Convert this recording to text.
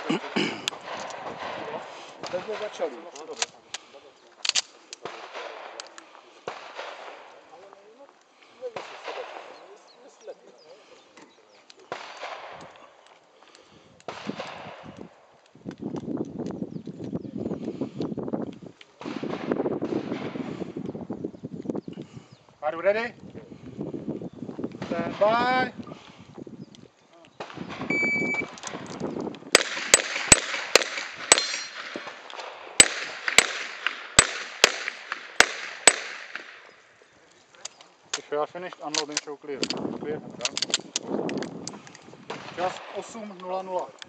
Tak jsme začali. Are you ready? Stand by. If you are finished unloading, show clear. Clear. Just 8:00.